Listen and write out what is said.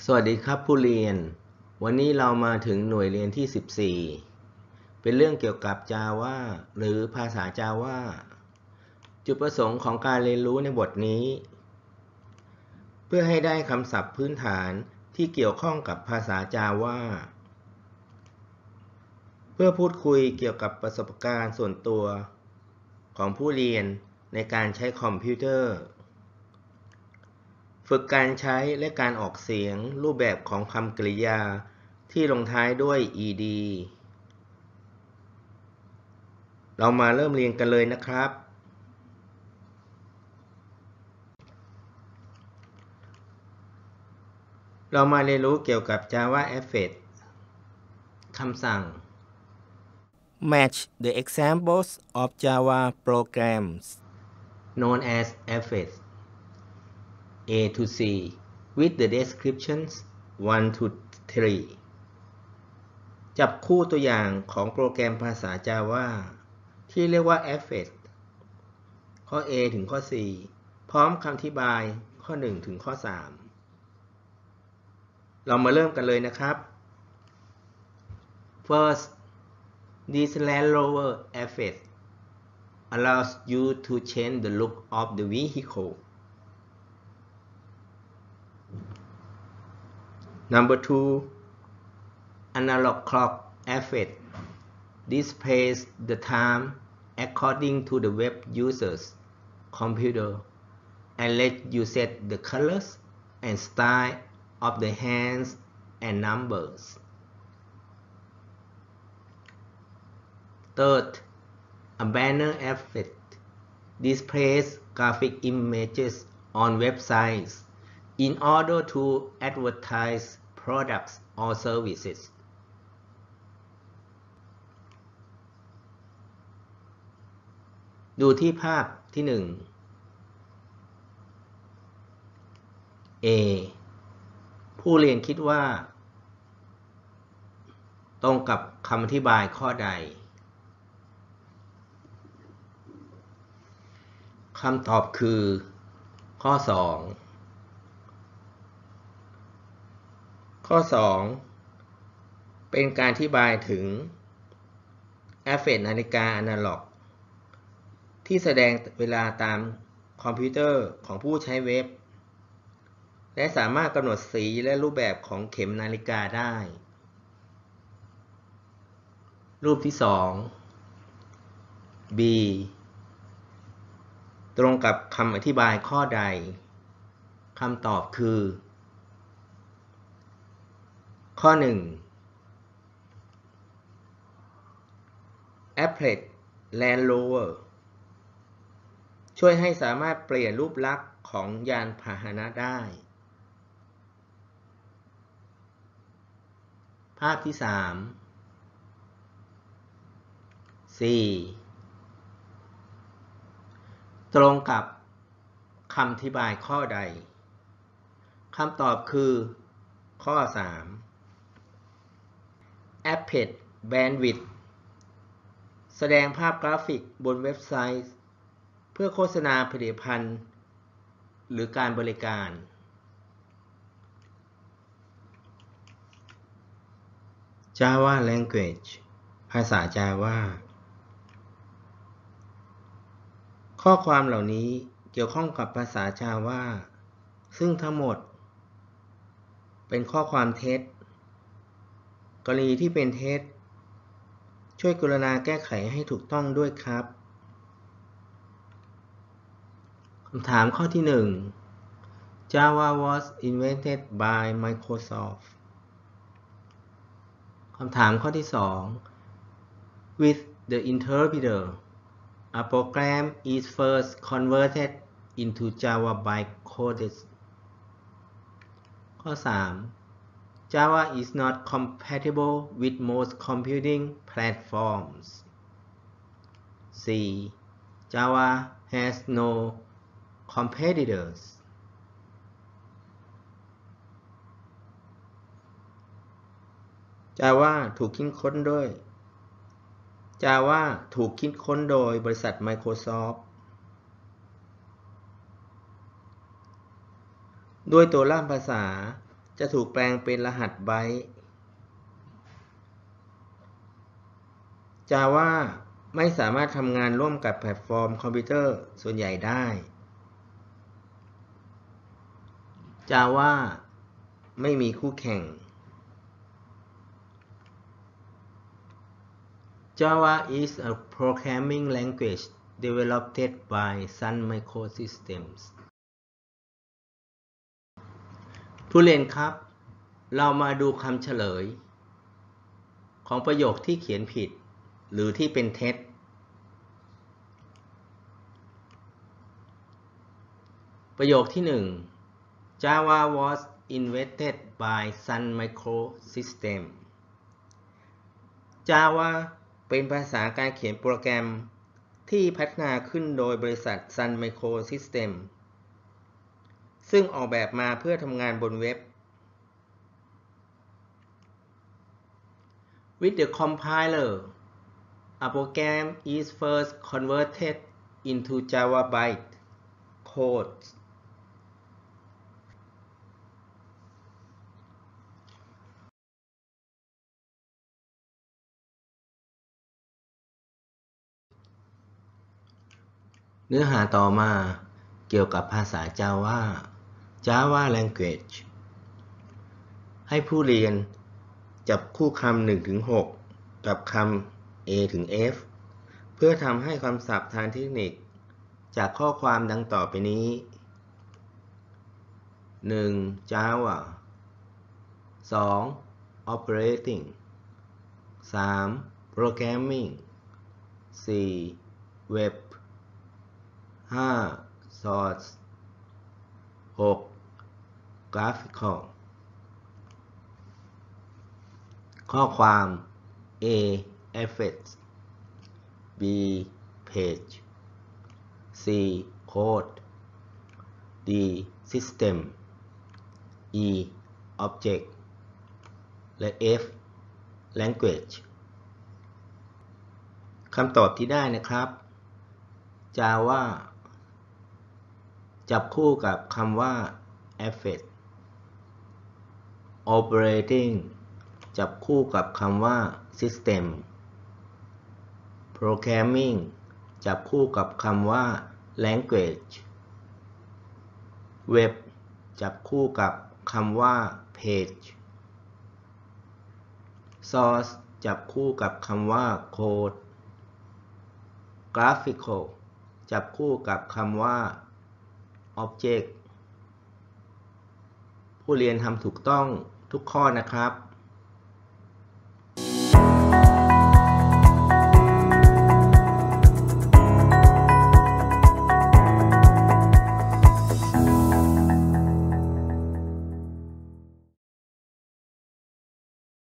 สวัสดีครับผู้เรียนวันนี้เรามาถึงหน่วยเรียนที่14เป็นเรื่องเกี่ยวกับ Java หรือภาษา Java จุดประสงค์ของการเรียนรู้ในบทนี้เพื่อให้ได้คำศัพท์พื้นฐานที่เกี่ยวข้องกับภาษา Java เพื่อพูดคุยเกี่ยวกับประสบการณ์ส่วนตัวของผู้เรียนในการใช้คอมพิวเตอร์ฝึกการใช้และการออกเสียงรูปแบบของคำกริยาที่ลงท้ายด้วย ed เรามาเริ่มเรียนกันเลยนะครับเรามาเรียนรู้เกี่ยวกับ Java Effect คำสั่ง Match the examples of Java programs known as effects A to C with the descriptions 1 to 3 จับคู่ตัวอย่างของโปรแกรมภาษา Java ที่เรียกว่า Effect ข้อ A ถึงข้อ C พร้อมคำอธิบายข้อ 1 ถึงข้อ 3 เรามาเริ่มกันเลยนะครับ First, this Land Rover effect allows you to change the look of the vehicle. Number 2, analog clock effect displays the time according to the web user's computer and lets you set the colors and style of the hands and numbers. Third, a banner effect displays graphic images on websites in order to advertise products or services. ดูที่ภาพที่ 1 A ผู้เรียนคิดว่าตรงกับคำอธิบายข้อใดคำตอบคือข้อ 2 ข้อ 2 เป็นการอธิบายถึงเอฟเฟกต์นาฬิกาอนาล็อกที่แสดงเวลาตามคอมพิวเตอร์ของผู้ใช้เว็บและสามารถกำหนดสีและรูปแบบของเข็มนาฬิกาได้รูปที่ 2 B ตรงกับคำอธิบายข้อใดคำตอบคือข้อ 1 Applet Land Rover ช่วยให้สามารถเปลี่ยนรูปลักษณ์ของยานพาหนะได้ภาพที่ 3 4 ตรงกับคำอธิบายข้อใดคำตอบคือข้อ 3 Applet Bandwidth แสดงภาพกราฟิกบนเว็บไซต์เพื่อโฆษณาผลิตภัณฑ์หรือการบริการ Java Language ภาษา Java ข้อความเหล่านี้เกี่ยวข้องกับภาษา Java ซึ่งทั้งหมดเป็นข้อความเท็จกรณีที่เป็นเท็จช่วยกรุณาแก้ไขให้ถูกต้องด้วยครับคำถามข้อที่ 1 Java was invented by Microsoft คำถามข้อที่ 2 With the interpreter a program is first converted into Java bytecode ข้อ 3 Java is not compatible with most computing platforms. C. Java has no competitors. Java ถูกคิดค้นโดยบริษัท Microsoft ด้วยตัวร่างภาษาจะถูกแปลงเป็นรหัสไบต์ Java ไม่สามารถทำงานร่วมกับแพลตฟอร์มคอมพิวเตอร์ส่วนใหญ่ได้ Java ไม่มีคู่แข่ง Java is a programming language developed by Sun Microsystems ผู้เรียนครับ เรามาดูคำเฉลยของประโยคที่เขียนผิดหรือที่เป็นเท็จ ประโยคที่ 1 Java was invented by Sun Microsystems Java เป็นภาษาการเขียนโปรแกรมที่พัฒนาขึ้นโดยบริษัท Sun Microsystems ซึ่งออกแบบมาเพื่อทำงานบนเว็บ With the compiler, a program is first converted into Java byte code. เนื้อหาต่อมาเกี่ยวกับภาษา Java Language ให้ผู้เรียนจับคู่คำ 1-6 กับคำ A ถึง F เพื่อทำให้คำศัพท์ทางเทคนิคจากข้อความดังต่อไปนี้ 1. Java 2. Operating 3. Programming 4. Web 5. Source 6. Graphical ข้อความ A. Effects B. Page C. Code D. System E. Object และ F. Language คำตอบที่ได้นะครับ Java จับคู่กับคำว่า Effect Operating จับคู่กับคำว่า System Programming จับคู่กับคำว่า Language Web จับคู่กับคำว่า Page Source จับคู่กับคำว่า Code Graphical จับคู่กับคำว่า Object ผู้เรียนทำถูกต้องทุกข้อนะครับ